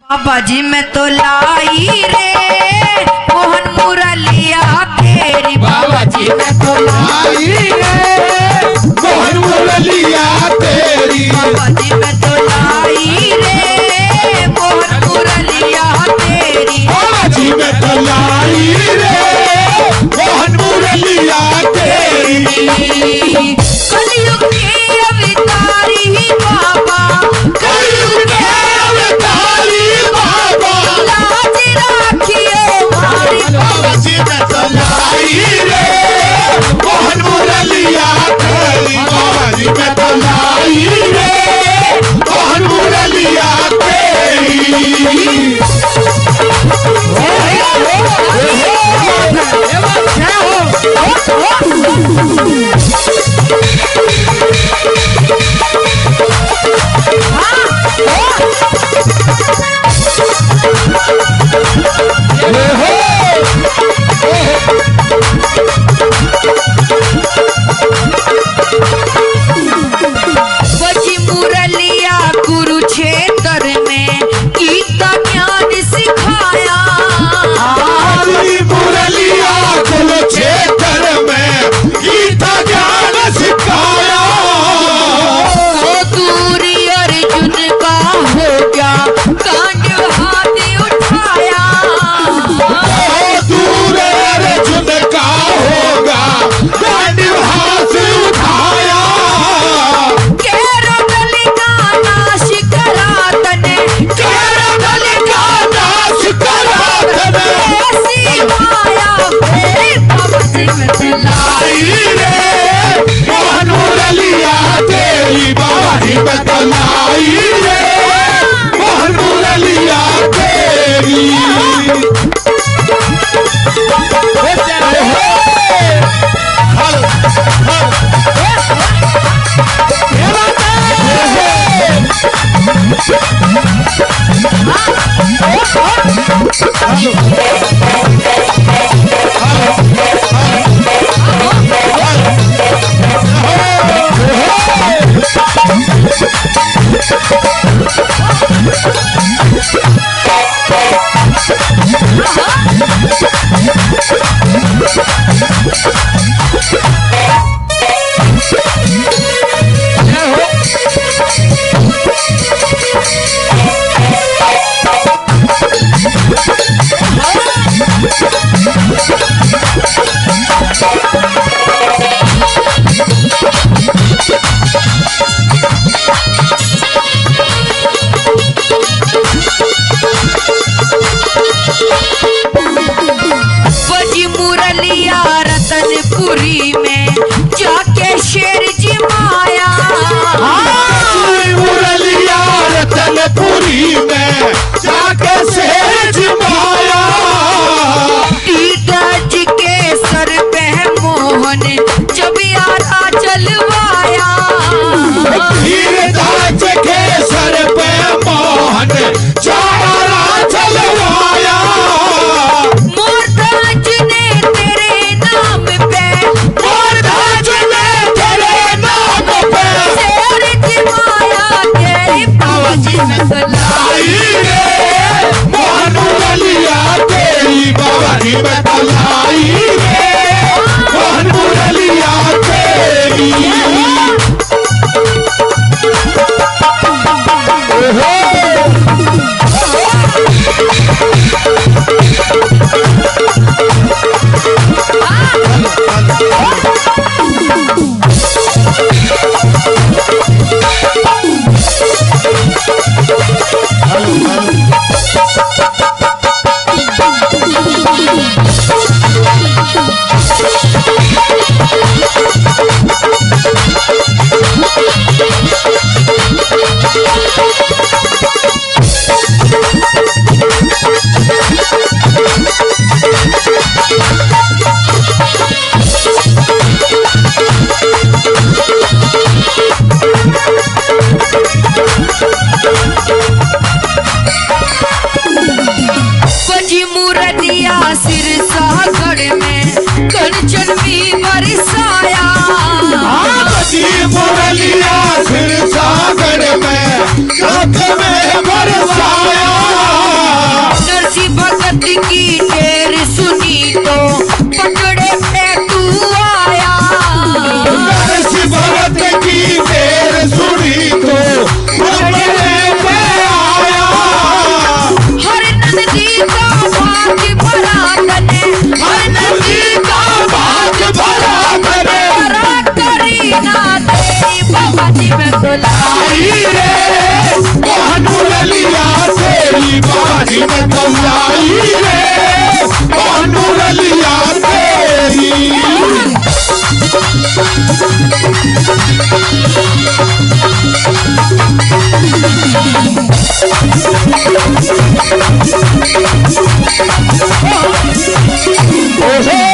बाबा जी मैं तो लाई रे मोहन मुरलिया तेरी। बाबा जी मैं तो लाई रे मोहन मुरलिया तेरी। बाबा जी मैं तो लाई रे मोहन मुरलिया तेरी। बाबा जी मैं तो लाई रे मोहन मुरलिया तेरी। कलयुग के अवतारी ही बाबा, कलयुग के अवतारी बाबा, लाज राखियो हमारी। बाबा जी मैं तो लाई रे मोहन मुरलिया तेरी। बाबा जी मैं तो लाई रे मोहन मुरलिया तेरी। बजी मुरलिया कुरुक्षेत्र में गीता ज्ञान सिखाया। मुरलिया कुरुक्षेत्र में गीता ज्ञान सिखाया। वो दूरी अर्जुन का हो गया कांड हाथ उठाया। दूर अर्जुन का होगा कांड हाथ उठाया। केरो गली का नाश करा तने, केरो गली का नाश करा तने। ऐसी माया फिर बाबा जी में लाई रे मोहन मुरलिया तेरी। बाबा जी मैं तो लाई रे मोहन मुरलिया तेरी। बजी मुरलिया रतनपुरी में जाके शेर जिमाया। मुरलिया रतनपुरी में जाके शेर जिमाया। टीटज के सर पे मोहन जब यारा चलवाया। धीरज के सर पे मोहन चारा चलवाया। मोरध्वज ने तेरे नाम पे, मोरध्वज ने तेरे नाम पे शेर जिमाया तेरी। बाबा जी मैं तो लाई रे मोहन मुरलिया तेरी। बाबा जी मैं तो लाई रे मोहन मुरलिया तेरी। लाई रे मोहन मुरलिया तेरी। ओहो